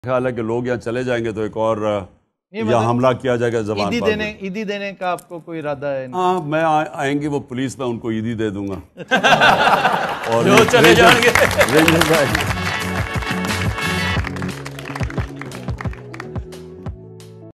ख्याल है कि लोग यहाँ चले जाएंगे तो एक और यहाँ हमला किया जाएगा जबान पर। ईदी देने का आपको कोई इरादा है? हाँ, मैं आएंगे वो पुलिस में उनको ईदी दे दूंगा और जो चले जाएंगे